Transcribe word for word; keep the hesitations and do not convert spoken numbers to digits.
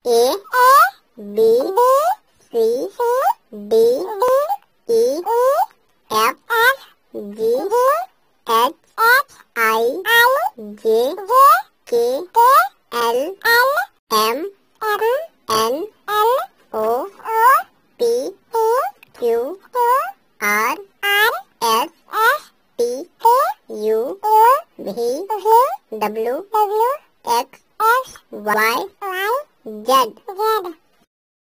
A B C D E F G H I J K L M N O P Q R S T U V W X Y Z।